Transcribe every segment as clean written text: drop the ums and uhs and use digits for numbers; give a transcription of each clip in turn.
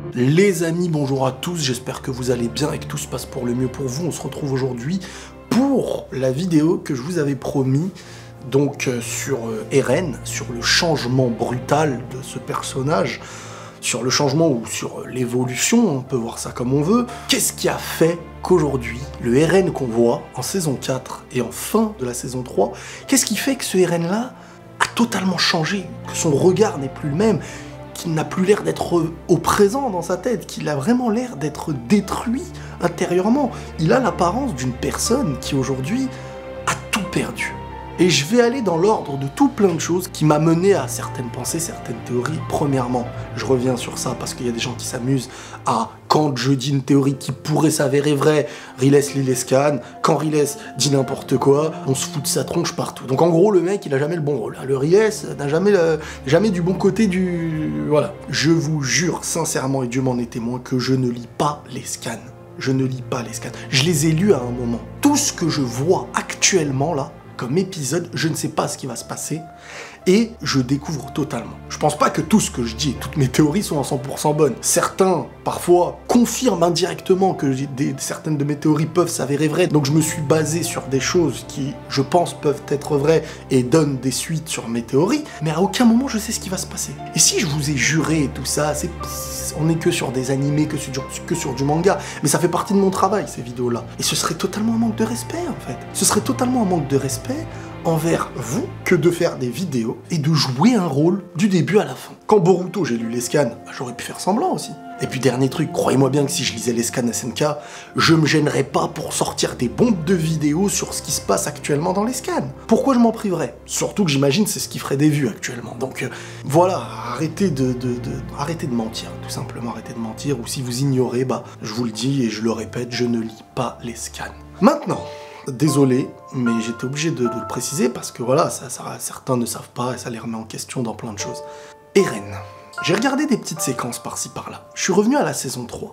Les amis, bonjour à tous, j'espère que vous allez bien et que tout se passe pour le mieux pour vous. On se retrouve aujourd'hui pour la vidéo que je vous avais promis, donc sur Eren, sur le changement brutal de ce personnage, sur le changement ou sur l'évolution, on peut voir ça comme on veut. Qu'est-ce qui a fait qu'aujourd'hui, le Eren qu'on voit en saison 4 et en fin de la saison 3, qu'est-ce qui fait que ce Eren-là a totalement changé, que son regard n'est plus le même, qu'il n'a plus l'air d'être au présent dans sa tête, qu'il a vraiment l'air d'être détruit intérieurement. Il a l'apparence d'une personne qui aujourd'hui a tout perdu. Et je vais aller dans l'ordre de tout plein de choses qui m'a mené à certaines pensées, certaines théories. Premièrement, je reviens sur ça parce qu'il y a des gens qui s'amusent à, quand je dis une théorie qui pourrait s'avérer vraie, Riles lit les scans, quand Riles dit n'importe quoi, on se fout de sa tronche partout. Donc en gros, le mec, il a jamais le bon rôle. Le Riles n'a jamais du bon côté du... Voilà. Je vous jure sincèrement, et Dieu m'en est témoin, que je ne lis pas les scans. Je ne lis pas les scans. Je les ai lus à un moment. Tout ce que je vois actuellement, là, comme épisode, je ne sais pas ce qui va se passer et je découvre totalement. Je pense pas que tout ce que je dis et toutes mes théories sont à 100% bonnes. Certains, parfois, confirment indirectement que certaines de mes théories peuvent s'avérer vraies, donc je me suis basé sur des choses qui, je pense, peuvent être vraies et donnent des suites sur mes théories, mais à aucun moment je sais ce qui va se passer. Et si je vous ai juré et tout ça, on n'est que sur des animés, que sur du manga, mais ça fait partie de mon travail, ces vidéos-là. Et ce serait totalement un manque de respect, en fait. Ce serait totalement un manque de respect envers vous que de faire des vidéos et de jouer un rôle du début à la fin. Quand Boruto, j'ai lu les scans, j'aurais pu faire semblant aussi. Et puis dernier truc, croyez-moi bien que si je lisais les scans SNK, je me gênerais pas pour sortir des bombes de vidéos sur ce qui se passe actuellement dans les scans. Pourquoi je m'en priverais? Surtout que j'imagine c'est ce qui ferait des vues actuellement. Donc voilà, arrêtez de mentir, tout simplement arrêtez de mentir, ou si vous ignorez, bah je vous le dis et je le répète, je ne lis pas les scans. Maintenant, désolé, mais j'étais obligé de le préciser parce que voilà, certains ne savent pas et ça les remet en question dans plein de choses. Eren. J'ai regardé des petites séquences par-ci par-là. Je suis revenu à la saison 3.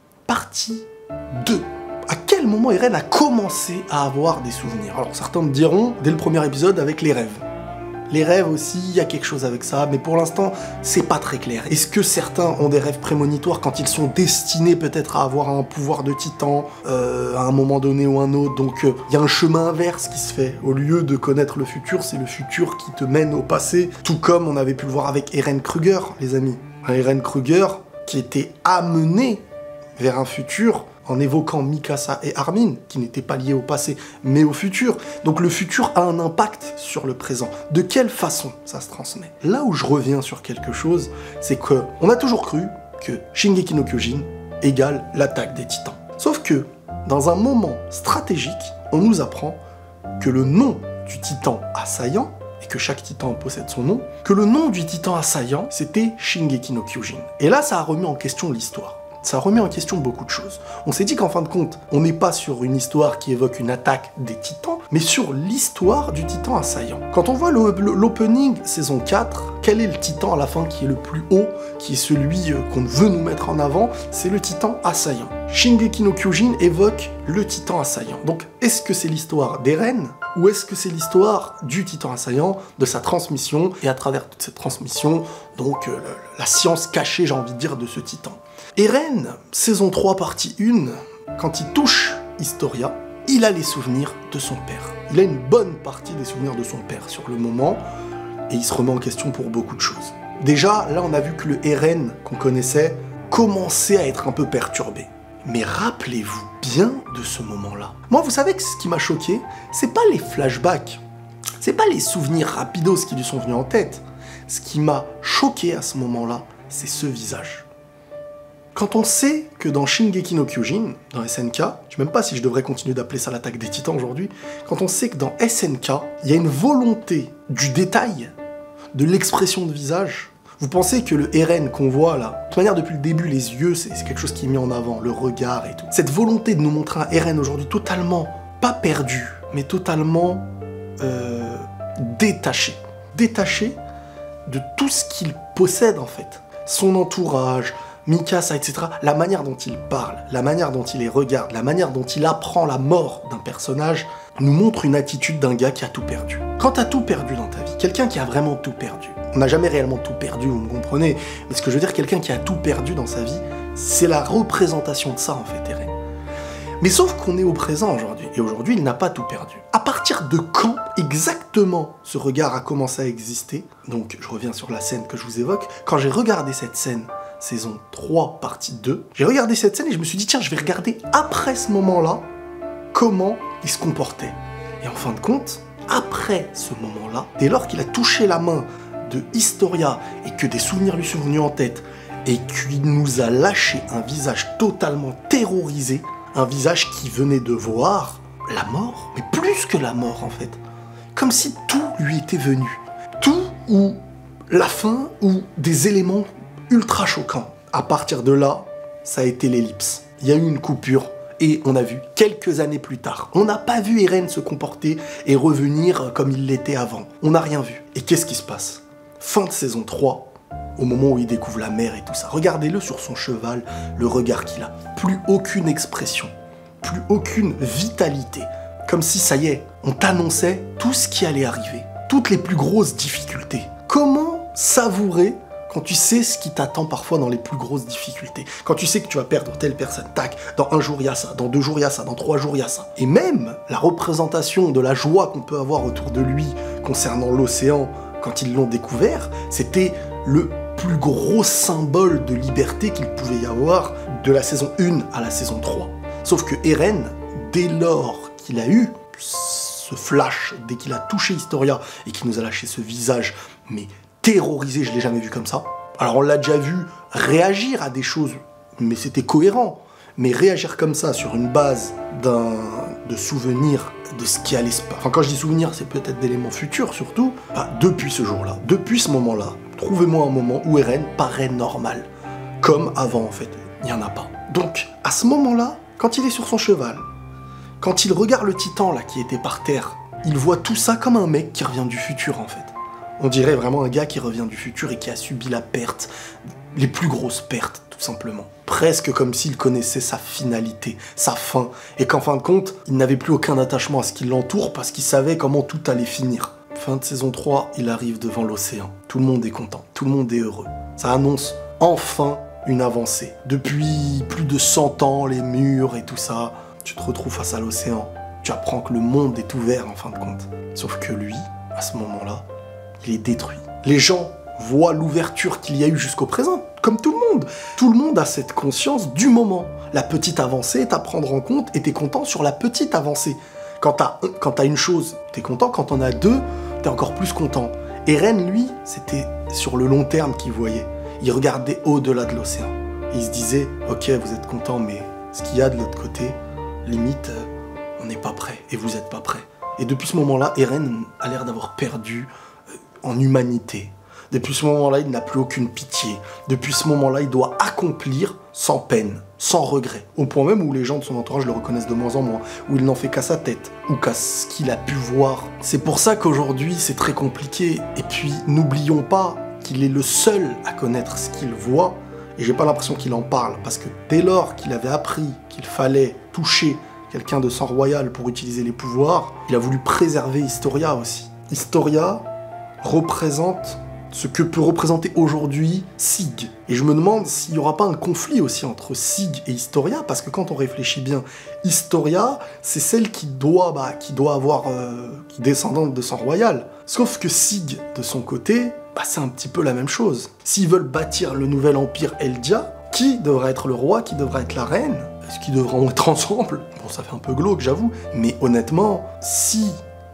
Partie 2. À quel moment Eren a commencé à avoir des souvenirs? Alors certains me diront, dès le premier épisode, avec les rêves. Les rêves aussi, il y a quelque chose avec ça, mais pour l'instant, c'est pas très clair. Est-ce que certains ont des rêves prémonitoires quand ils sont destinés peut-être à avoir un pouvoir de titan à un moment donné ou un autre? Donc il y a un chemin inverse qui se fait. Au lieu de connaître le futur, c'est le futur qui te mène au passé. Tout comme on avait pu le voir avec Eren Kruger, les amis. Un Eren Kruger qui était amené vers un futur en évoquant Mikasa et Armin, qui n'étaient pas liés au passé, mais au futur. Donc le futur a un impact sur le présent. De quelle façon ça se transmet? Là où je reviens sur quelque chose, c'est que on a toujours cru que Shingeki no Kyojin égale l'attaque des titans. Sauf que, dans un moment stratégique, on nous apprend que le nom du titan assaillant, et que chaque titan possède son nom, que le nom du titan assaillant, c'était Shingeki no Kyojin. Et là, ça a remis en question l'histoire. Ça remet en question beaucoup de choses. On s'est dit qu'en fin de compte, on n'est pas sur une histoire qui évoque une attaque des titans, mais sur l'histoire du titan assaillant. Quand on voit l'opening saison 4, quel est le titan à la fin qui est le plus haut, qui est celui qu'on veut nous mettre en avant? C'est le titan assaillant. Shingeki no Kyojin évoque le titan assaillant. Donc, est-ce que c'est l'histoire d'Eren, ou est-ce que c'est l'histoire du titan assaillant, de sa transmission, et à travers toute cette transmission, donc la science cachée, j'ai envie de dire, de ce titan? Eren, saison 3, partie 1, quand il touche Historia, il a les souvenirs de son père. Il a une bonne partie des souvenirs de son père sur le moment, et il se remet en question pour beaucoup de choses. Déjà, là, on a vu que le Eren qu'on connaissait commençait à être un peu perturbé. Mais rappelez-vous bien de ce moment-là. Moi, vous savez que ce qui m'a choqué, c'est pas les flashbacks, c'est pas les souvenirs rapidos qui lui sont venus en tête. Ce qui m'a choqué à ce moment-là, c'est ce visage. Quand on sait que dans Shingeki no Kyojin, dans SNK, je sais même pas si je devrais continuer d'appeler ça l'attaque des titans aujourd'hui, quand on sait que dans SNK, il y a une volonté du détail, de l'expression de visage. Vous pensez que le Eren qu'on voit là, de toute manière depuis le début, les yeux, c'est quelque chose qui est mis en avant, le regard et tout. Cette volonté de nous montrer un Eren aujourd'hui totalement, pas perdu, mais totalement détaché. Détaché de tout ce qu'il possède en fait. Son entourage, Mikasa, etc., la manière dont il parle, la manière dont il les regarde, la manière dont il apprend la mort d'un personnage, nous montre une attitude d'un gars qui a tout perdu. Quand t'as tout perdu dans ta vie, quelqu'un qui a vraiment tout perdu, On n'a jamais réellement tout perdu, vous me comprenez. Mais ce que je veux dire, quelqu'un qui a tout perdu dans sa vie, c'est la représentation de ça, en fait, Eren. Mais sauf qu'on est au présent aujourd'hui, et aujourd'hui, il n'a pas tout perdu. À partir de quand exactement ce regard a commencé à exister? Donc, je reviens sur la scène que je vous évoque. Quand j'ai regardé cette scène, saison 3, partie 2, j'ai regardé cette scène et je me suis dit, tiens, je vais regarder après ce moment-là, comment il se comportait. Et en fin de compte, après ce moment-là, dès lors qu'il a touché la main de Historia et que des souvenirs lui sont venus en tête, et qu'il nous a lâché un visage totalement terrorisé, un visage qui venait de voir la mort, mais plus que la mort en fait. Comme si tout lui était venu. Tout ou la fin ou des éléments ultra choquants. À partir de là, ça a été l'ellipse. Il y a eu une coupure et on a vu quelques années plus tard. On n'a pas vu Eren se comporter et revenir comme il l'était avant. On n'a rien vu. Et qu'est-ce qui se passe? Fin de saison 3. Au moment où il découvre la mer et tout ça. Regardez-le sur son cheval, le regard qu'il a. Plus aucune expression, plus aucune vitalité. Comme si, ça y est, on t'annonçait tout ce qui allait arriver. Toutes les plus grosses difficultés. Comment savourer quand tu sais ce qui t'attend parfois dans les plus grosses difficultés? Quand tu sais que tu vas perdre telle personne, tac, dans un jour il y a ça, dans 2 jours il y a ça, dans 3 jours il y a ça. Et même la représentation de la joie qu'on peut avoir autour de lui concernant l'océan, quand ils l'ont découvert, c'était le plus gros symbole de liberté qu'il pouvait y avoir de la saison 1 à la saison 3. Sauf que Eren, dès lors qu'il a eu ce flash, dès qu'il a touché Historia et qu'il nous a lâché ce visage, mais terrorisé, je l'ai jamais vu comme ça. Alors on l'a déjà vu réagir à des choses, mais c'était cohérent. Mais réagir comme ça sur une base de souvenirs de ce qui allait se passer. Enfin, quand je dis souvenirs, c'est peut-être d'éléments futurs surtout. Bah, depuis ce jour-là, depuis ce moment-là, trouvez-moi un moment où Eren paraît normal. Comme avant, en fait. Il n'y en a pas. Donc, à ce moment-là, quand il est sur son cheval, quand il regarde le titan, là, qui était par terre, il voit tout ça comme un mec qui revient du futur, en fait. On dirait vraiment un gars qui revient du futur et qui a subi la perte, les plus grosses pertes, tout simplement. Presque comme s'il connaissait sa finalité, sa fin, et qu'en fin de compte, il n'avait plus aucun attachement à ce qui l'entoure parce qu'il savait comment tout allait finir. Fin de saison 3, il arrive devant l'océan. Tout le monde est content, tout le monde est heureux. Ça annonce enfin une avancée. Depuis plus de 100 ans, les murs et tout ça, tu te retrouves face à l'océan. Tu apprends que le monde est ouvert en fin de compte. Sauf que lui, à ce moment-là, il est détruit. Les gens voient l'ouverture qu'il y a eu jusqu'au présent, comme tout le monde. Tout le monde a cette conscience du moment. La petite avancée est à prendre en compte et t'es content sur la petite avancée. Quand t'as une chose, t'es content. Quand t'en as 2, t'es encore plus content. Eren, lui, c'était sur le long terme qu'il voyait. Il regardait au-delà de l'océan. Il se disait, ok, vous êtes content, mais ce qu'il y a de l'autre côté, limite, on n'est pas prêt. Et vous n'êtes pas prêt. Et depuis ce moment-là, Eren a l'air d'avoir perdu en humanité. Depuis ce moment-là, il n'a plus aucune pitié. Depuis ce moment-là, il doit accomplir sans peine, sans regret. Au point même où les gens de son entourage le reconnaissent de moins en moins, où il n'en fait qu'à sa tête, ou qu'à ce qu'il a pu voir. C'est pour ça qu'aujourd'hui, c'est très compliqué. Et puis, n'oublions pas qu'il est le seul à connaître ce qu'il voit, et j'ai pas l'impression qu'il en parle, parce que dès lors qu'il avait appris qu'il fallait toucher quelqu'un de sang royal pour utiliser les pouvoirs, il a voulu préserver Historia aussi. Historia représente ce que peut représenter aujourd'hui Sig. Et je me demande s'il n'y aura pas un conflit aussi entre Sig et Historia, parce que quand on réfléchit bien, Historia, c'est celle qui doit avoir, qui est descendante de sang royal. Sauf que Sig, de son côté, c'est un petit peu la même chose. S'ils veulent bâtir le nouvel empire Eldia, qui devrait être le roi, qui devrait être la reine? Est-ce qu'ils devront être ensemble? Bon, ça fait un peu glauque, j'avoue. Mais honnêtement, si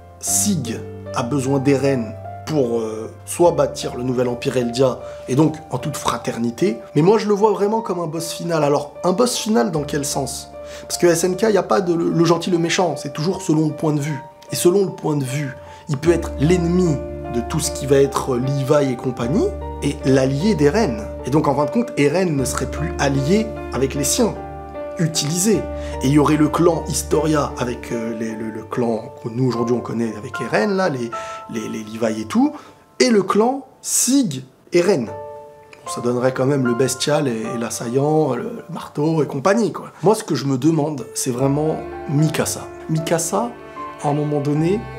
Sig a besoin d'Eren pour soit bâtir le nouvel empire Eldia, et donc en toute fraternité, mais moi je le vois vraiment comme un boss final. Alors, un boss final dans quel sens? Parce que SNK, il n'y a pas de le gentil, le méchant, c'est toujours selon le point de vue. Et selon le point de vue, il peut être l'ennemi de tout ce qui va être Levi et compagnie, et l'allié d'Eren. Et donc en fin de compte, Eren ne serait plus allié avec les siens, utilisé. Et il y aurait le clan Historia avec le clan que nous aujourd'hui on connaît avec Eren, là, les Levi et tout, et le clan Sig Eren. Bon, ça donnerait quand même le bestial et l'assaillant, le marteau et compagnie, quoi. Moi, ce que je me demande, c'est vraiment Mikasa. Mikasa, à un moment donné,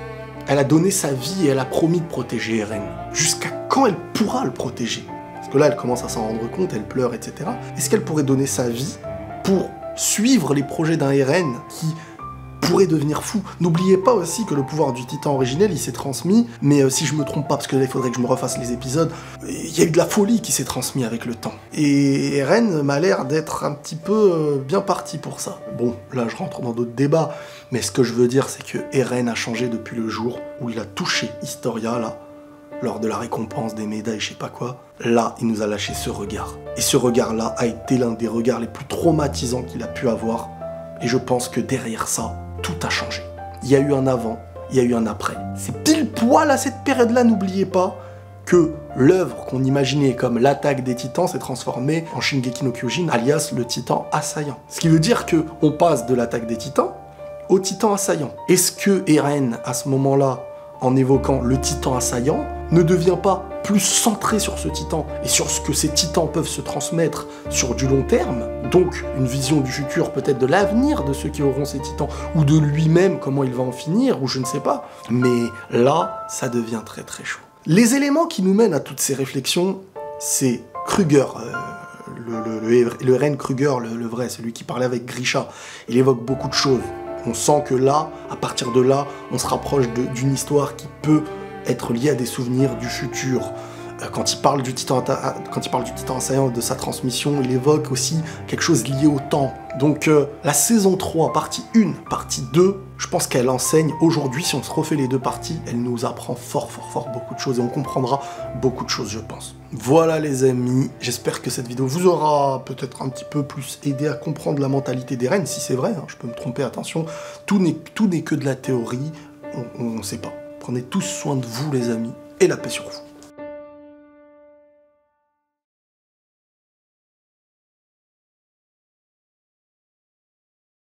Elle a donné sa vie et elle a promis de protéger Eren. Jusqu'à quand elle pourra le protéger? Parce que là, elle commence à s'en rendre compte, elle pleure, etc. Est-ce qu'elle pourrait donner sa vie pour suivre les projets d'un Eren qui pourrait devenir fou? N'oubliez pas aussi que le pouvoir du titan originel, il s'est transmis, mais si je me trompe pas, parce que là, il faudrait que je me refasse les épisodes, il y a eu de la folie qui s'est transmise avec le temps. Et Eren m'a l'air d'être un petit peu bien parti pour ça. Bon, là, je rentre dans d'autres débats, mais ce que je veux dire, c'est que Eren a changé depuis le jour où il a touché Historia, là, lors de la récompense des médailles, je sais pas quoi. Là, il nous a lâché ce regard. Et ce regard-là a été l'un des regards les plus traumatisants qu'il a pu avoir. Et je pense que derrière ça, tout a changé. Il y a eu un avant, il y a eu un après. C'est pile poil à cette période-là, n'oubliez pas que l'œuvre qu'on imaginait comme l'attaque des titans s'est transformée en Shingeki no Kyojin, alias le titan assaillant. Ce qui veut dire qu'on passe de l'attaque des titans au titan assaillant. Est-ce que Eren, à ce moment-là, en évoquant le titan assaillant, ne devient pas plus centré sur ce titan et sur ce que ces titans peuvent se transmettre sur du long terme, donc une vision du futur, peut-être de l'avenir de ceux qui auront ces titans, ou de lui-même, comment il va en finir, ou je ne sais pas. Mais là, ça devient très très chaud. Les éléments qui nous mènent à toutes ces réflexions, c'est Kruger, le Eren Kruger, le vrai, celui qui parlait avec Grisha. Il évoque beaucoup de choses. On sent que là, à partir de là, on se rapproche d'une histoire qui peut être liée à des souvenirs du futur. Quand il parle du titan assaillant, de sa transmission, il évoque aussi quelque chose lié au temps. Donc la saison 3, partie 1, partie 2, je pense qu'elle enseigne aujourd'hui, si on se refait les deux parties, elle nous apprend fort beaucoup de choses et on comprendra beaucoup de choses, je pense. Voilà les amis, j'espère que cette vidéo vous aura peut-être un petit peu plus aidé à comprendre la mentalité d'Eren, si c'est vrai, hein, je peux me tromper, attention, tout n'est que de la théorie, on ne sait pas. Prenez tous soin de vous les amis, et la paix sur vous.